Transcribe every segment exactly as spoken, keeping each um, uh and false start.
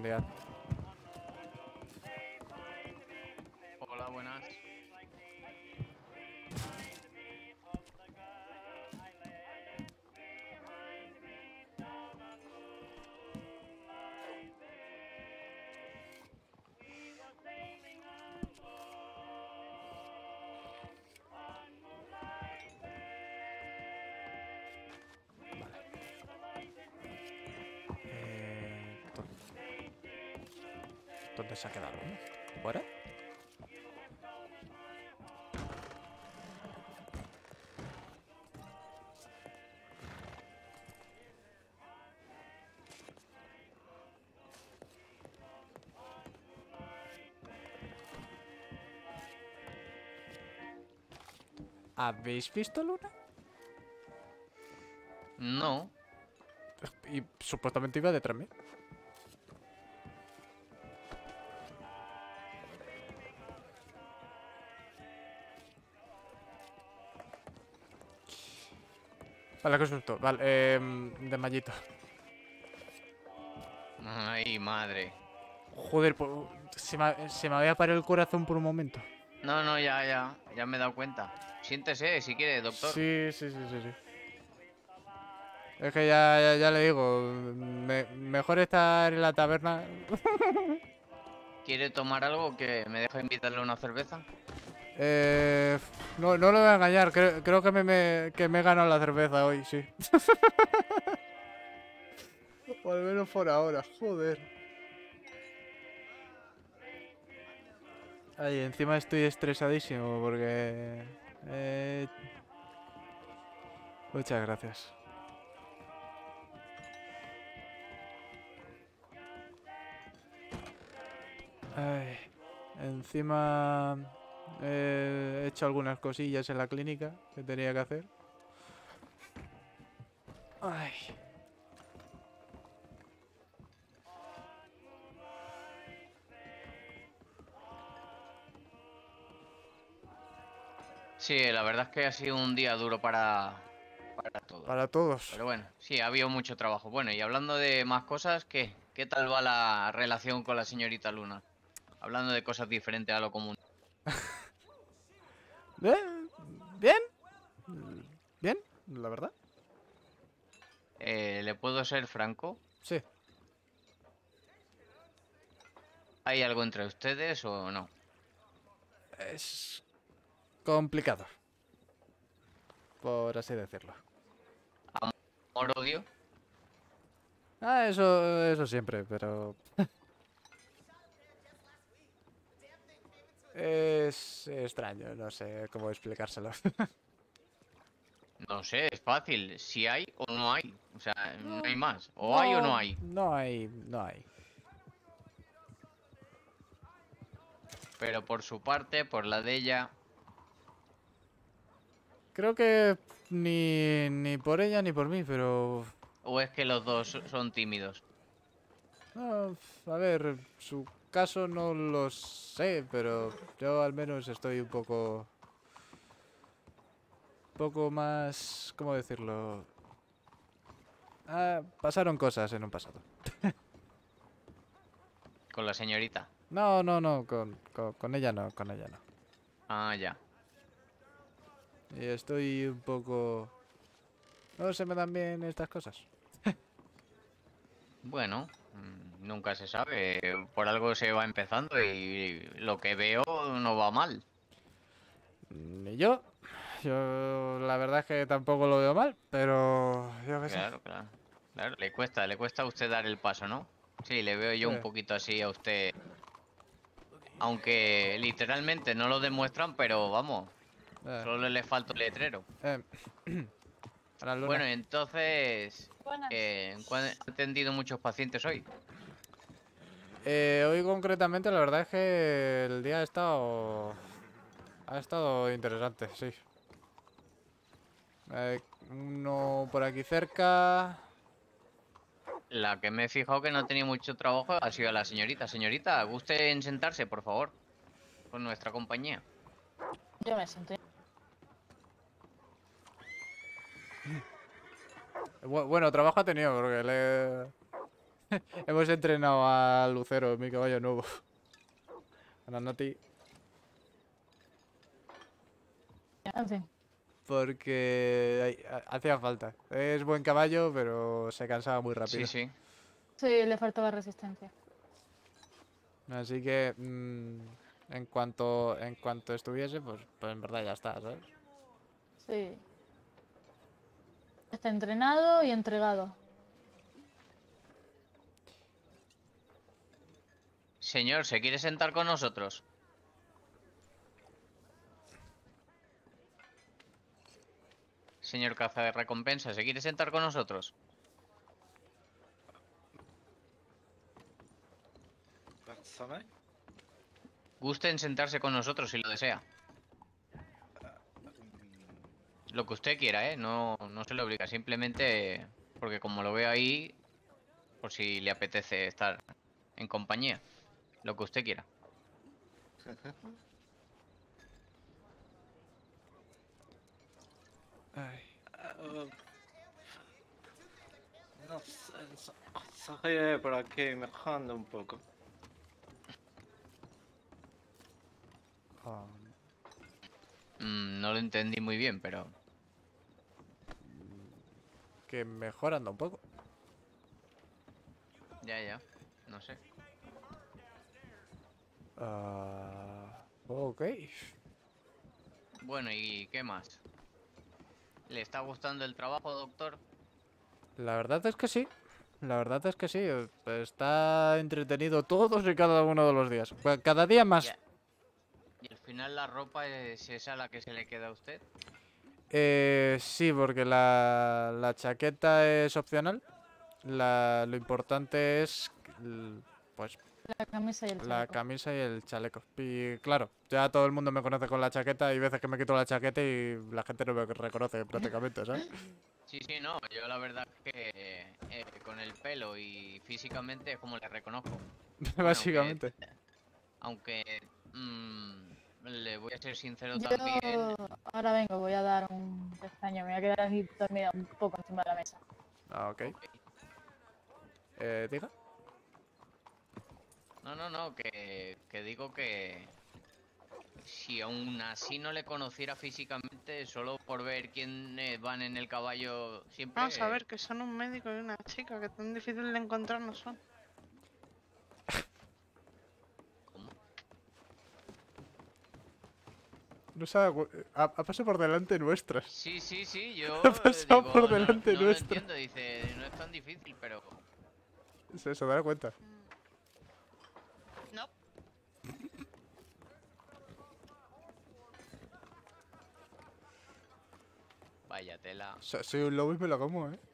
Buen día. Hola, buenas. Eh, ¿dónde, ¿Dónde se ha quedado? ¿Fuera? ¿Habéis visto Luna? No. Y supuestamente iba detrás de mí. Vale, qué susto. Vale, eh, de mallito. Ay, madre. Joder, po- se me, se me había parado el corazón por un momento. No, no, ya, ya. Ya me he dado cuenta. Siéntese, si quiere, doctor. Sí, sí, sí, sí, sí. Es que ya, ya, ya le digo, me- mejor estar en la taberna. ¿Quiere tomar algo que me deja invitarle una cerveza? Eh, no, no lo voy a engañar, creo, creo que, me, me- que me he ganado la cerveza hoy, sí. O al menos por ahora, joder. Ay, encima estoy estresadísimo porque... Eh, muchas gracias. Ay, encima eh, he hecho algunas cosillas en la clínica que tenía que hacer. Ay. Sí, la verdad es que ha sido un día duro para, para Para todos. todos. Pero bueno, sí, ha habido mucho trabajo. Bueno, y hablando de más cosas, ¿qué? ¿Qué tal va la relación con la señorita Luna? Hablando de cosas diferentes a lo común. Bien, bien, bien, la verdad. Eh, ¿le puedo ser franco? Sí, ¿Hay algo entre ustedes o no? es complicado, por así decirlo. ¿Amor-odio? Ah, eso, eso siempre, pero... Es extraño, no sé cómo explicárselo. No sé, es fácil. Si hay o no hay. O sea, no No, hay más. O hay o no no, hay. no hay, no hay. Pero por su parte, por la de ella. Creo que ni, ni por ella ni por mí, pero... ¿O es que los dos son tímidos? no, a ver, su caso no lo sé, pero yo al menos estoy un poco... poco más... ¿Cómo decirlo? Ah, pasaron cosas en un pasado. Con la señorita. No, no, no, con, con, con ella no, con ella no. Ah, ya. Y estoy un poco... No se me dan bien estas cosas. Bueno, mm, nunca se sabe. Por algo se va empezando y lo que veo no va mal. Ni yo. Yo la verdad es que tampoco lo veo mal, pero yo qué sé. Claro, claro. Claro, le cuesta, le cuesta a usted dar el paso, ¿no? Sí, le veo yo un Eh, poquito así a usted. Aunque literalmente no lo demuestran, pero vamos, eh, solo le falta un letrero. eh. Buenas, Luna. Bueno, entonces, Buenas. eh, ¿cuán- ¿ha atendido muchos pacientes hoy? Eh, hoy concretamente la verdad es que el día ha estado... Ha estado interesante, sí. Eh, uno por aquí cerca... La que me he fijado que no tenía mucho trabajo ha sido la señorita. Señorita, guste en sentarse, por favor, con nuestra compañía. Yo me siento. Bu- bueno, trabajo ha tenido porque le... Hemos entrenado a Lucero, mi caballo nuevo. A Nati. En fin. Porque hay- ha- hacía falta. Es buen caballo, pero se cansaba muy Sí, rápido. sí. Sí, le faltaba resistencia. Así que mm, en cuanto en cuanto estuviese, pues, pues en verdad ya está, ¿sabes? Sí. Está entrenado y entregado. Señor, ¿se quiere sentar con nosotros? Señor caza de recompensa, ¿se quiere sentar con nosotros? Perdone. Guste en sentarse con nosotros si lo desea. Mm, Lo que usted quiera, ¿eh? No, no se le obliga, simplemente porque como lo veo ahí, por si le apetece estar en compañía. Lo que usted quiera. Ay. ah, no sé, sa- salí por aquí mejorando un poco. Ah, Mm, no lo entendí muy bien, pero... que mejorando un poco. Ya, ya. No sé. Ah, ok. Bueno, ¿y qué más? ¿Le está gustando el trabajo, doctor? La verdad es que sí. La verdad es que sí. eh, Está entretenido todos y cada uno de los días. Pues cada día más. Ya. ¿Y al final la ropa es esa la que se le queda a usted? Eh, sí, porque la, la chaqueta es opcional. La, lo importante es, l- pues, La camisa y el la chaleco. camisa y el chaleco. Y claro, ya todo el mundo me conoce con la chaqueta. Hay veces que me quito la chaqueta y la gente no me reconoce prácticamente, ¿sabes? Sí, sí, no. Yo la verdad que eh, con el pelo y físicamente es como le reconozco. Bueno, Básicamente. Aunque... mm, le voy a ser sincero Yo también. ahora vengo, voy a dar un pestaño. Me voy a quedar aquí dormida un poco encima de la mesa. Ah, ok. Ok. Eh, diga. No, no, no, que, que digo que si aún así no le conociera físicamente, solo por ver quiénes van en el caballo siempre... Vamos a ver, que son un médico y una chica, que tan difícil de encontrar no son. ¿Cómo? No se ha, dado cu- ha, ha pasado por delante nuestras. Sí, sí, sí, yo Ha pasado digo, por no- delante no, lo nuestra. entiendo, dice, no es tan difícil, pero... Se, se dará cuenta. No. Vaya tela. So- soy un lobo y me lo como, ¿eh?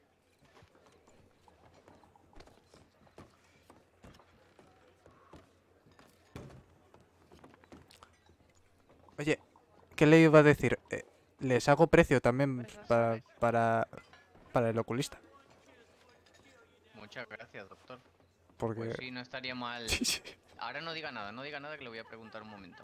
Oye, ¿qué le iba a decir? Eh, les hago precio también Pues lo para, sabes. para, para el oculista. Muchas gracias, doctor. Porque... Pues sí, no estaría mal... Sí, sí. Ahora no diga nada, no diga nada que le voy a preguntar un momento.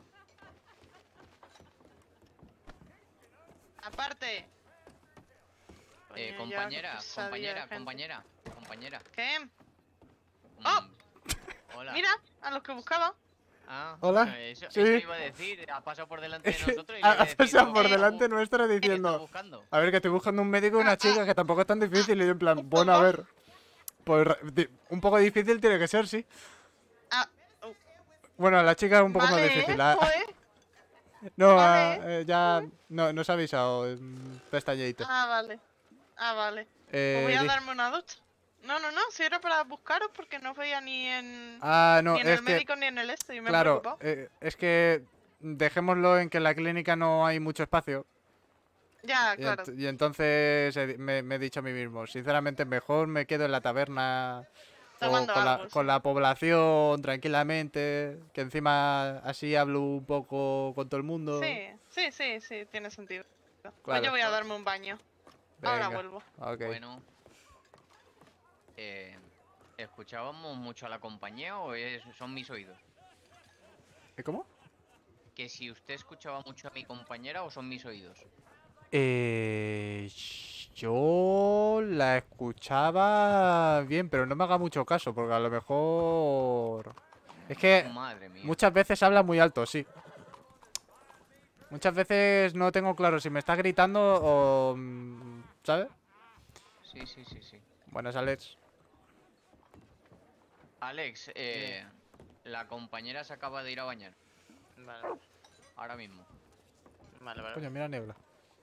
Aparte. Eh, Coño, ya, qué compañera, pesadilla de compañera, gente. compañera, compañera. ¿Qué? Mm, ¡Oh! Hola. Mira, a los que buscaba. Ah, Hola, eh, Eso, sí. eso iba a decir, ha pasado por delante de Es que nosotros y ha, le iba a ha decir, pasado digo, por ¿qué está delante bu- nuestra ¿qué está diciendo... buscando? A ver, que estoy buscando un médico y una Ah, chica, que tampoco es tan difícil. Y yo en plan, Un bueno, a poco. ver... Pues ra- di- un poco difícil tiene que ser, sí. Ah, oh, Bueno, la chica es un poco más vale, difícil. ¿eh? ah, Joder. no, vale, ah, eh, ya... No, no se ha avisado. mm, Pestañeito. Ah, vale. Ah, vale. Pues Eh, voy a di- darme una ducha. No, no, no, si era para buscaros porque no veía ni en... Ah, no, ni en es el que... médico ni en el este y me he Claro, preocupado. eh, es que... Dejémoslo en que en la clínica no hay mucho espacio. Ya, Y, claro. ent- y entonces he di- me, me he dicho a mí mismo, sinceramente mejor me quedo en la taberna o Tomando con, la, algo, con sí. la población tranquilamente, que encima así hablo un poco con todo el mundo. Sí, sí, sí, sí, tiene sentido. Pues Claro. yo voy a darme un baño. Ahora Venga, vuelvo. ok. Bueno, eh, ¿escuchábamos mucho a la compañía o es- son mis oídos? ¿Y cómo? Que si usted escuchaba mucho a mi compañera o son mis oídos. Eh, yo la escuchaba bien, pero no me haga mucho caso, porque a lo mejor... Es que Madre mía. muchas veces habla muy alto, sí. Muchas veces no tengo claro si me está gritando o... mm, ¿sabes? Sí, sí, sí, sí. Buenas, Alex. Alex, eh, la compañera se acaba de ir a bañar. Vale, Ahora mismo. vale, vale. Coño, mira niebla.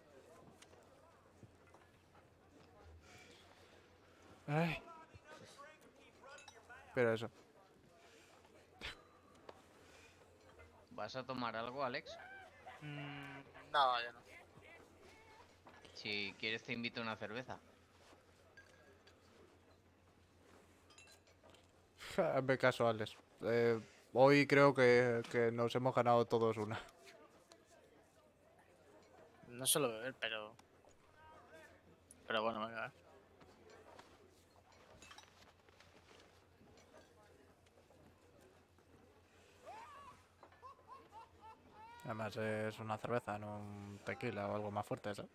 Ay. Pero eso. ¿Vas a tomar algo, Alex? Mm, no, ya no. Si quieres te invito a una cerveza. Hazme caso, Alex. Eh, hoy creo que, que nos hemos ganado todos una. No suelo beber, pero... Pero bueno, venga. Además es una cerveza, no un tequila o algo más fuerte, ¿sabes?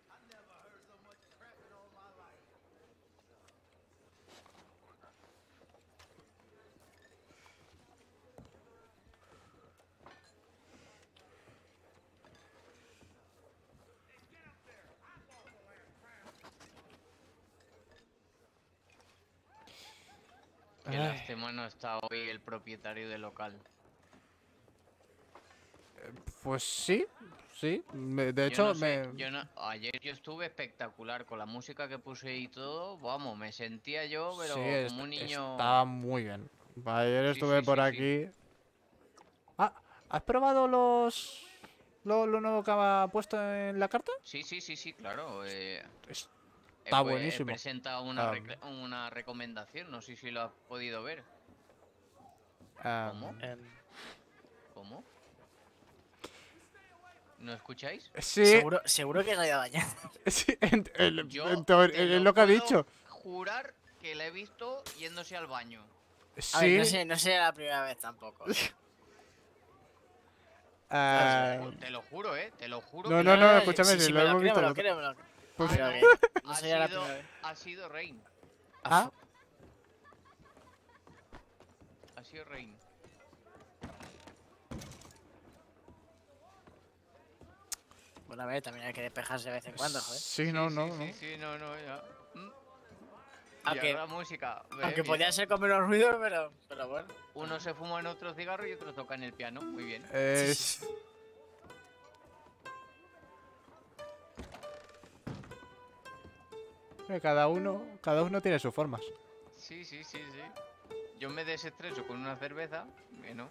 Qué Ay. lástima no está hoy el propietario del local. Pues sí, sí. Me- de Yo hecho, no sé, me... yo no- ayer yo estuve espectacular con la música que puse y todo. Vamos, me sentía yo, pero sí, est- como un niño. estaba muy bien. Ayer Sí, estuve sí, por sí, sí. aquí. Ah, ¿has probado los... Lo, lo nuevo que ha puesto en la carta? Sí, sí, sí, sí, claro. eh, Es- he, Está pu- he buenísimo. presentado una, Ah. recre- una recomendación, no sé si lo has podido ver. ah, ¿Cómo? Em, ¿Cómo? ¿No escucháis? sí, seguro, seguro que no ha ido a bañar. sí, en, en- Yo en teoría- te es lo que ha puedo dicho. jurar que la he visto yéndose al baño. A ver, no Sí. sé, no sé la primera vez tampoco. ah, Te lo juro, eh, te lo juro. No, que no, la- no, escúchame, sí, si sí, lo me lo hemos creo, visto me lo los dos. creo, me lo creo. Pues- Pero Ah, que no, no ha sería la sido, primera vez. ha sido Rain. Ah, Ha sido Rain. Bueno, a ver, también hay que despejarse de vez en cuando, joder. sí, no, no, sí, no. Sí, sí, no, no, ya. Mm. Aunque- Y ahora la música. ve, Aunque mira. podía ser con menos ruido, pero, pero bueno. Uno se fuma en otro cigarro y otro toca en el piano. Muy bien. Es... Eh, Cada uno, cada uno tiene sus formas. Sí, sí, sí, sí. Yo me desestreso con una cerveza. Que no.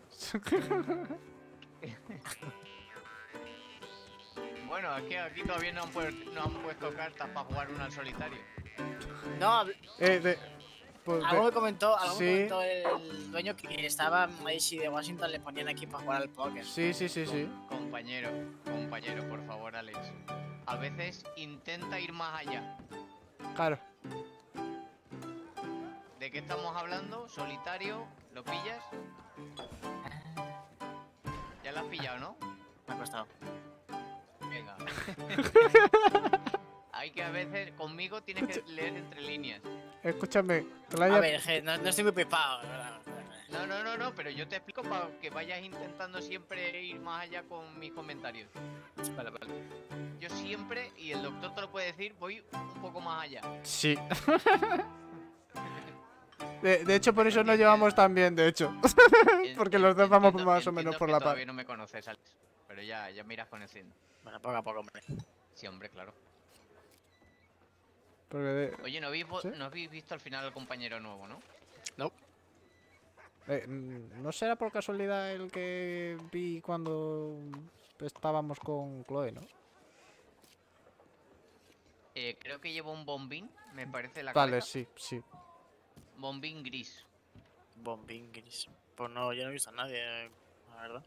Bueno, aquí, aquí todavía no han, puer- no han puesto cartas para jugar una al solitario. No, Eh, de- pues, algo de- me comentó, algo me sí. comentó el dueño que estaba ahí si de Washington le ponían aquí para jugar al póker. Sí, sí, sí, sí. Compañero, compañero, por favor, Alex. A veces intenta ir más allá. Claro. ¿De qué estamos hablando? ¿Solitario? ¿Lo pillas? Ya lo has pillado, ¿no? Me ha costado. Venga. Hay que a veces, conmigo tienes que leer entre líneas. Escúchame, que la A haya- ver, je, no, no estoy muy pipado, la verdad. No, no, no, no, pero yo te explico para que vayas intentando siempre ir más allá con mis comentarios. Vale, vale. Yo siempre, y el doctor te lo puede decir, voy un poco más allá. Sí. De, de hecho, por eso nos llevamos tan bien, de hecho. En- Porque en- los dos vamos entiendo- más o menos entiendo por que la paz. Todavía no me conoces, Alex. Pero ya, ya me irás conociendo. Bueno, poco a poco, hombre. Sí, hombre, claro. Porque de- Oye, ¿no habéis, vo- ¿Sí? ¿no habéis visto al final al compañero nuevo, no? eh, mm, ¿no será por casualidad el que vi cuando estábamos con Chloe, no? Eh, creo que lleva un bombín, me parece la Vale, cabeza. sí, sí. Bombín gris. Bombín gris. Pues no, yo no he visto a nadie, la verdad.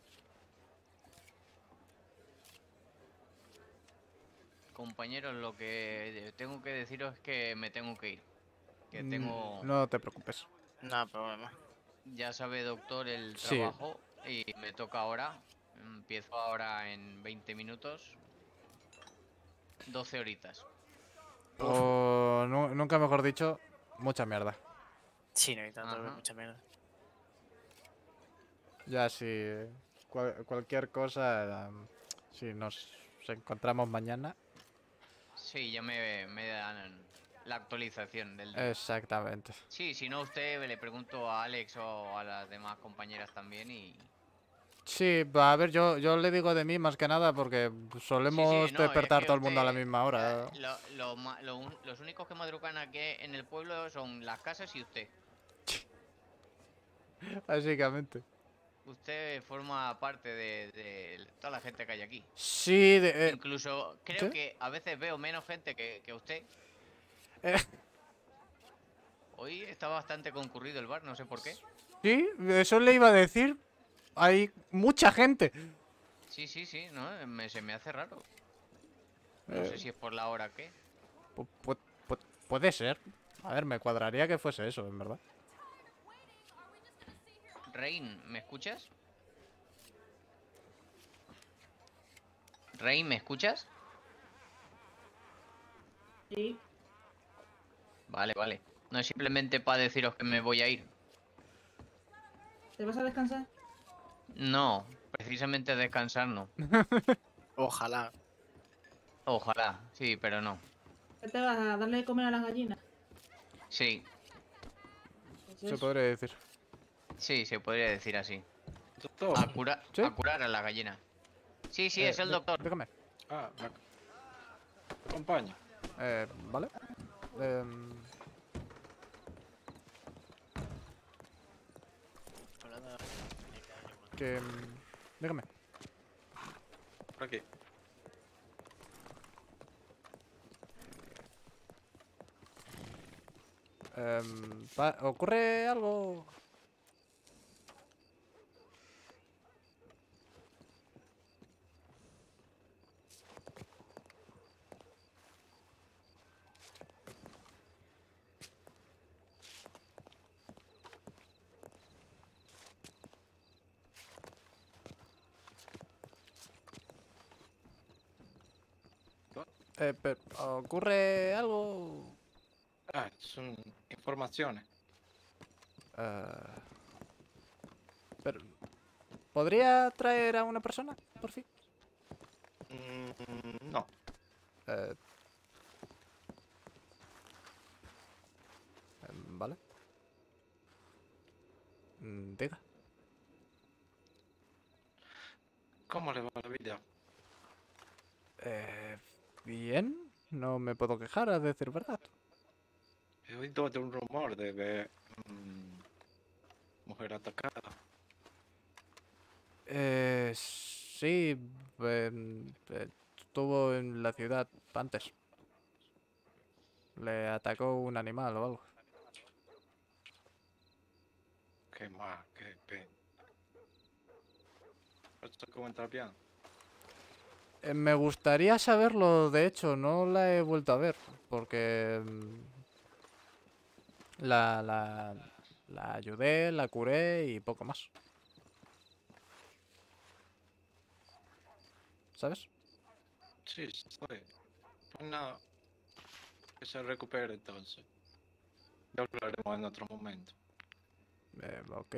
Compañeros, lo que tengo que deciros es que me tengo que ir. Que Mm, tengo, No te preocupes. No problema. ya sabe doctor, el Sí. trabajo y me toca ahora. Empiezo ahora en veinte minutos. doce horitas. O nu- nunca mejor dicho, mucha mierda. Sí, no hay tanto, Ajá. mucha mierda. Ya si cual- cualquier cosa, em, si nos encontramos mañana. Sí, ya me, me dan la actualización del día. Exactamente. Sí, si no, usted le pregunto a Alex o a las demás compañeras también y... Sí, va, a ver, yo, yo le digo de mí más que nada porque Sí, solemos sí, no, es despertar que todo el mundo a la usted... misma hora. eh, lo- lo ma- lo un- los únicos que madrugan aquí en el pueblo son las casas y usted. Básicamente. Usted forma parte de, de toda la gente que hay aquí. Sí, de, eh, Incluso creo ¿sí? que a veces veo menos gente que, que usted. Eh. Hoy está bastante concurrido el bar, no sé por qué. Sí, eso le iba a decir. Hay mucha gente. Sí, sí, sí, no, me- se me hace raro. No Eh. sé si es por la hora que. Pu- pu- pu- puede ser. A ver, me cuadraría que fuese eso, en verdad. Rain, ¿me escuchas? Rain, ¿me escuchas? Sí. Vale, vale. No es simplemente para deciros que me voy a ir. ¿Te vas a descansar? No, precisamente descansar no. Ojalá. Ojalá, sí, pero no. ¿Qué te vas a darle de comer a las gallinas? Sí, Pues Se eso. podría decir. sí, se podría decir así. Doctor. A, cura- ¿Sí? a curar a la gallina. Sí, sí, Eh, es el dí- doctor. Dígame. Ah, me ac- acompaña. Eh, vale. Em, Hablando de... que. em, Dígame. Por aquí. Em, pa- ¿Ocurre algo? Eh, pe- ¿Ocurre algo? Ah, son informaciones. Eh, pero, ¿podría traer a una persona, por fin? Mm, no. Eh, em, vale. Mm, Diga. ¿Cómo le va la vida? Eh, bien, no me puedo quejar, a decir verdad. He oído de un rumor de ver mm, mujer atacada. Eh, sí, em, eh, estuvo en la ciudad antes. Le atacó un animal o algo. Qué más, qué pena. ¿Esto cómo está bien? Eh, me gustaría saberlo, de hecho, no la he vuelto a ver, porque mm, la, la, la ayudé, la curé y poco más. ¿Sabes? Sí, estoy. Pues nada, que se recupere entonces. Ya hablaremos en otro momento. Eh, ok.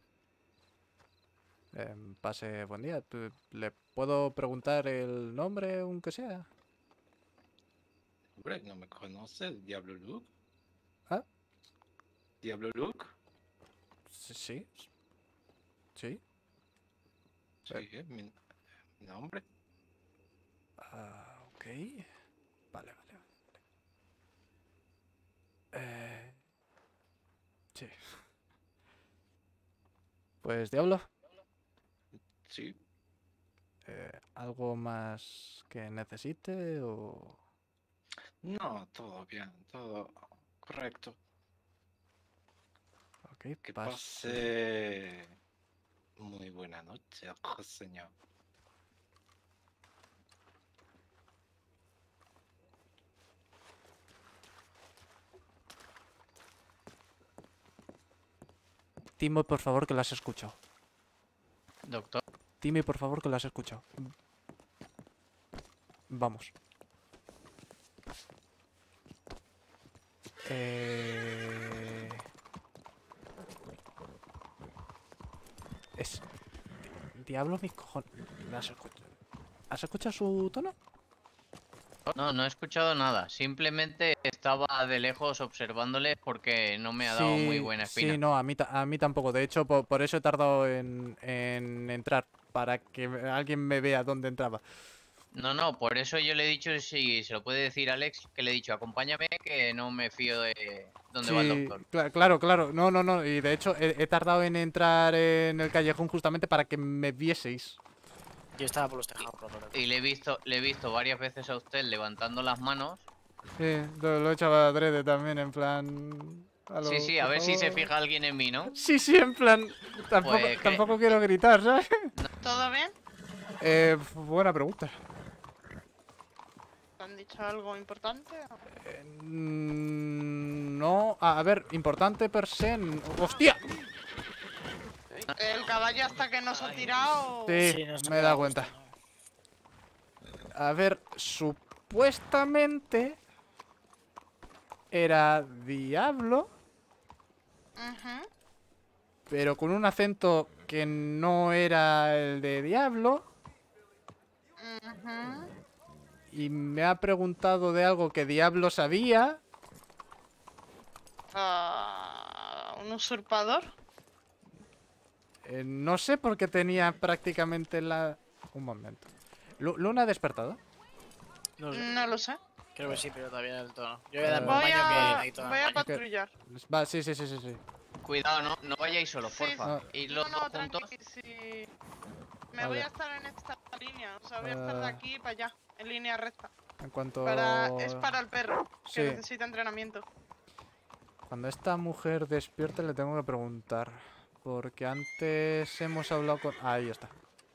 Em, pase buen día. ¿Tú- ¿Le puedo preguntar el nombre, aunque sea? Hombre, ¿no me conoces? ¿Diablo Luke? ¿Ah? ¿Diablo Luke? Sí, sí. Sí. Sí, es mi, mi nombre. Ah, ok. Vale, vale, vale. Eh, sí. Pues diablo. Sí. Eh, ¿algo más que necesite o...? No, todo bien, todo correcto. Ok, Que pas- pase muy buena noche, oh, señor. Dime, por favor, que las escucho. Doctor, Dime, por favor, que las escucho. Vamos. Eh... Es... Diablo, mis cojones. ¿Has escuchado? ¿Has escuchado su tono? No, no he escuchado nada. Simplemente estaba de lejos observándole porque no me ha dado muy buena espina. Sí, no, a mí, ta- a mí tampoco. De hecho, po- por, eso he tardado en, en entrar. Para que me- alguien me vea dónde entraba. No, no, por eso yo le he dicho, si se lo puede decir a Alex, que le he dicho, acompáñame, que no me fío de dónde va el Sí, doctor. cla- claro, claro. No, no, no. Y de hecho, he, he tardado en entrar en el callejón justamente para que me vieseis. Yo estaba por los tejados, por lo tanto. Y le he visto, le he visto varias veces a usted levantando las manos. Sí, lo, lo he hecho adrede también, en plan... a lo- Sí, sí, a por ver si se favor. fija alguien en mí, ¿no? Sí, sí, en plan... Tampoco, Pues, cre- tampoco quiero gritar, ¿sabes? ¿Todo bien? Eh, buena pregunta. ¿Te han dicho algo importante? o? Eh, mm, no, a, a ver, importante per se... n- ¡Hostia! El caballo hasta que nos ha tirado. Sí, Sí, no se me he da dado gusto, cuenta. ¿no? A ver, supuestamente... Era Diablo, Ujú. pero con un acento que no era el de Diablo. Ujú. Y me ha preguntado de algo que Diablo sabía. Ah, ¿un usurpador? Eh, no sé por qué tenía prácticamente la... Un momento. Lu- ¿Luna ha despertado? No sé, No lo sé. creo que sí, pero todavía del todo no. Yo voy a darme un Voy baño que a, necesito voy a dar baño. patrullar. Va, sí, sí, sí, sí, sí. Cuidado, no, no vayáis solos, Sí, porfa. sí. Ir los no, dos no, juntos. tranqui, sí. Me Vale. voy a estar en esta línea, o sea, voy a estar de Ah. aquí para allá, en línea recta. En cuanto... Para, es para el perro, Sí. que necesita entrenamiento. Cuando esta mujer despierte le tengo que preguntar. Porque antes hemos hablado con... Ahí está.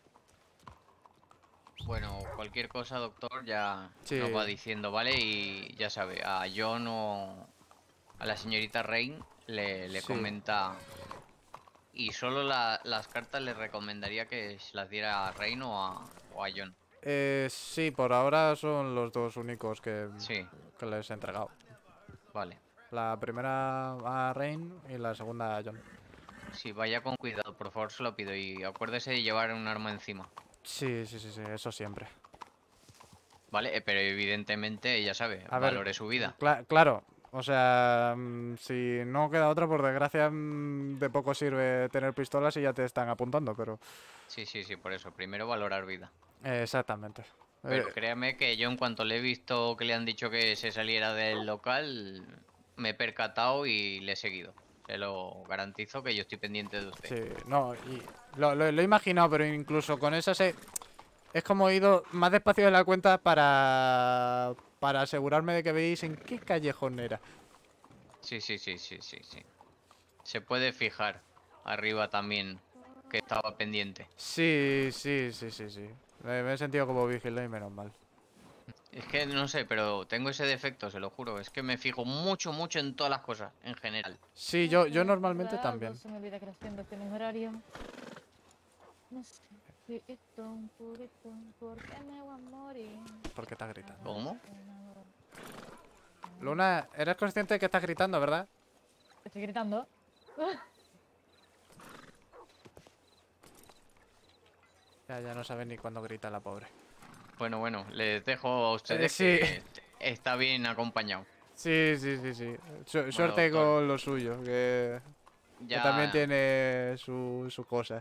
Bueno, cualquier cosa, doctor, ya Sí. nos va diciendo, ¿vale? Y ya sabe, a John o a la señorita Rain le, le Sí. comenta. Y solo la- las cartas le recomendaría que se las diera a Rain o a, o a John. Eh, sí, por ahora son los dos únicos que, Sí, que les he entregado. vale. La primera a Rain y la segunda a John. Sí, vaya con cuidado, por favor, se lo pido. Y acuérdese de llevar un arma encima, Sí, sí, sí, sí, eso siempre. ¿vale? Eh, pero evidentemente, ya sabe, A ver, valore su vida. Cla- claro, o sea, mm, si no queda otra, por desgracia, mm, de poco sirve tener pistolas y ya te están apuntando, pero... Sí, sí, sí, por eso. Primero valorar vida. eh, exactamente. Pero Eh, créame que yo en cuanto le he visto que le han dicho que se saliera del local, me he percatado y le he seguido. Se lo garantizo que yo estoy pendiente de usted. sí, no, y lo, lo- lo he imaginado, pero incluso con esa se... Es como he ido más despacio de la cuenta para... Para asegurarme de que veis en qué callejón era. Sí, sí, sí, sí, sí, sí. Se puede fijar arriba también que estaba pendiente. Sí, sí, sí, sí, sí. Me, me he sentido como vigilante y menos mal. Es que no sé, pero tengo ese defecto, se lo juro. Es que me fijo mucho, mucho en todas las cosas, en general. Sí, yo, yo No sé, normalmente algo también. Se me olvida creciendo este numerario. No sé. Purito, purito, ¿por qué me voy a morir? ¿Por qué estás gritando? ¿Cómo? Luna, eres consciente de que estás gritando, ¿verdad? Estoy gritando. Ya, ya no sabes ni cuándo grita la pobre. Bueno, bueno, les dejo a ustedes sí. que está bien acompañado. Sí, sí, sí, sí. Su- suerte doctor. con lo suyo, que, que Ya, también tiene su, su cosa.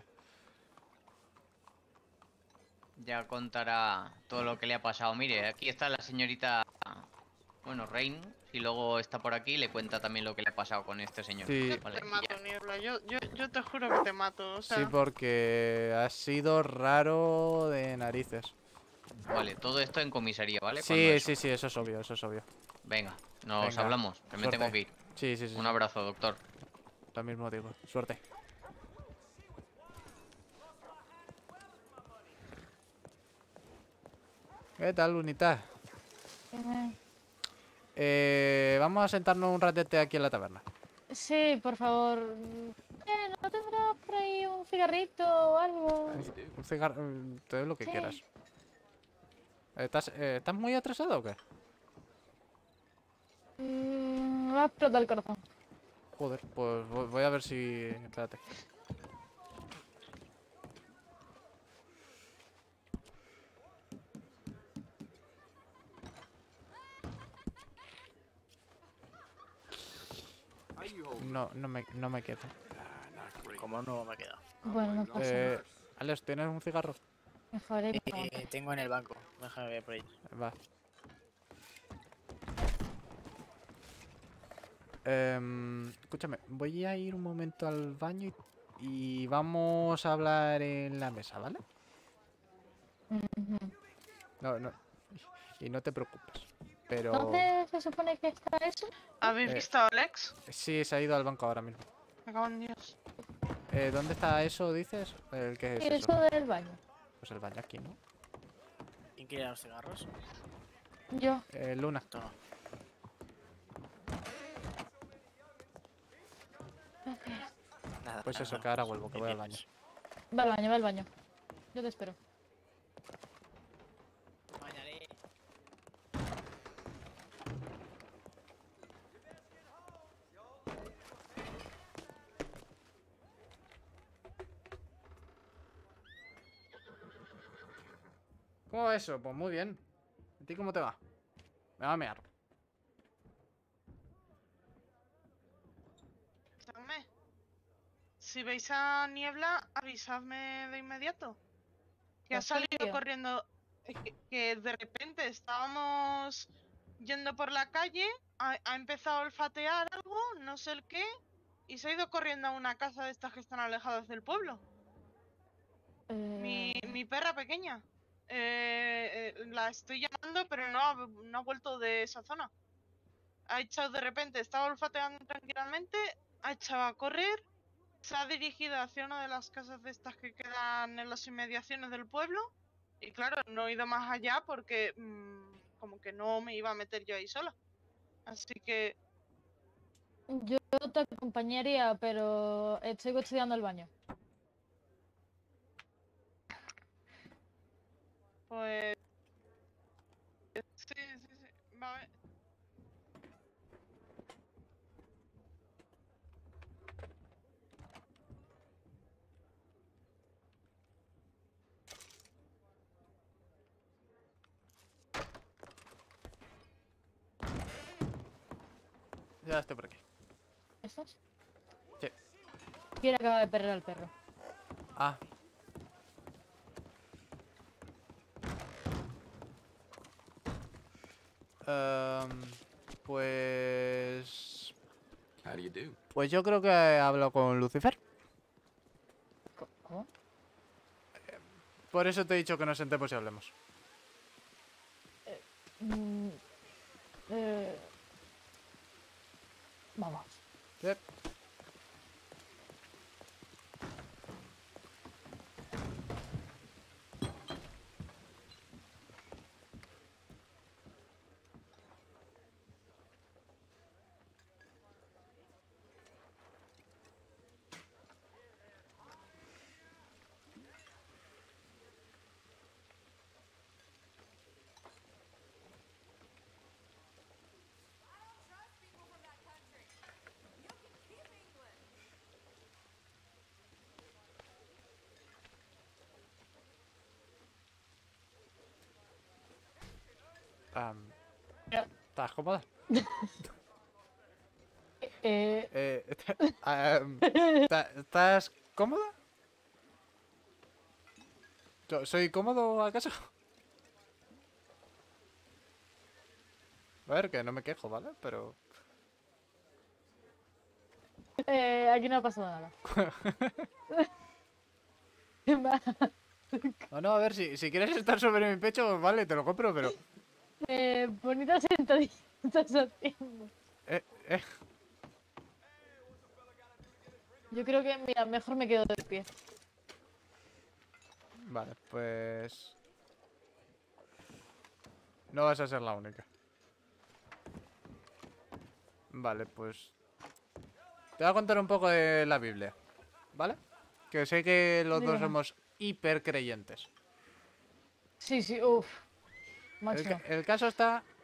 ya contará todo lo que le ha pasado. Mire, aquí está la señorita, bueno, Rain, y luego está por aquí y le cuenta también lo que le ha pasado con este señor. Sí. Yo Vale, te y mato, ya. Niebla. Yo, yo, yo te juro que te mato. O sea, Sí, porque ha sido raro de narices. Vale, todo esto en comisaría, ¿vale? Cuando Sí, eso. sí, sí, eso es obvio, eso es obvio. Venga, nos Venga, hablamos, que me suerte. tengo que ir. Sí, sí, sí. Un sí. abrazo, doctor. Lo mismo digo. Suerte. ¿Qué tal, Lunita? Eh, Eh, vamos a sentarnos un ratete aquí en la taberna. Sí, por favor. Eh, ¿no tendrás por ahí un cigarrito o algo? Un cigarro, mm, te doy lo que Sí. quieras. ¿Estás, eh, ¿Estás muy atrasado o qué? Mm, va ha explotado el corazón. Joder, pues voy voy a ver si... Espérate. No, no me, no me quedo. Como no me queda. Bueno, no pasa nada. Eh, Alex, ¿tienes un cigarro? Mejoré con la Eh, tengo en el banco. Déjame ver por ahí. Va. Em, escúchame, voy a ir un momento al baño y, y vamos a hablar en la mesa, ¿vale? Ujú. No, no. Y no te preocupes. Pero... ¿Dónde se supone que está eso? ¿Habéis Eh. visto a Alex? Sí, se ha ido al banco ahora mismo. Me cago en Dios. Eh, ¿dónde está eso, dices? ¿El qué es Y eso? eso del baño. Pues el baño aquí, ¿no? ¿Quién quiere los cigarros? Yo. Eh, Luna. Toma. Nada, Pues nada, eso, nada, que ahora pues, vuelvo, que bien, voy al bien, baño. pues. Va al baño, va al baño. Yo te espero. Bañaré. ¿Cómo va eso? Pues muy bien. ¿A ti cómo te va? Me va a mear. Avisadme. Si veis a Niebla, avisadme de inmediato. Que ha ¿Qué has salido salido? corriendo. Es Que, que de repente estábamos yendo por la calle, ha, ha empezado a olfatear algo, no sé el qué, y se ha ido corriendo a una casa de estas que están alejadas del pueblo. Mi, Eh, mi perra pequeña. Eh, eh, la estoy llamando, pero no ha, no ha vuelto de esa zona. Ha echado de repente, estaba olfateando tranquilamente, ha echado a correr, se ha dirigido hacia una de las casas de estas que quedan en las inmediaciones del pueblo. Y claro, no he ido más allá porque mm, como que no me iba a meter yo ahí sola. Así que, yo te acompañaría, pero estoy custodiando el baño. pues... Sí, sí, sí. Va a ver. Ya estoy por aquí. ¿Estos? Sí. Quiere acabar de perder al perro. Ah. Em, pues... How do you do? Pues yo creo que he hablado con Lucifer. Co- ¿Cómo? Por eso te he dicho que nos sentemos y hablemos. Mm, eh, Vamos. Sí. Am, Ya. ¿Estás cómoda? Eh, Eh, am, ¿está- ¿Estás cómoda? Yo- ¿Soy cómodo acaso? A ver, que no me quejo, ¿vale? Pero... eh, aquí no ha pasado nada. Va. No, no, a ver, si, si quieres estar sobre mi pecho, vale, te lo compro, pero... Eh, bonita sentadilla estás haciendo. Eh, eh, Yo creo que, mira, mejor me quedo de pie. vale, pues... No vas a ser la única. Vale, pues... Te voy a contar un poco de la Biblia, ¿vale? Que sé que los dos Dígame. somos hiper creyentes. Sí, sí, uff. El, Máximo. ca- el caso está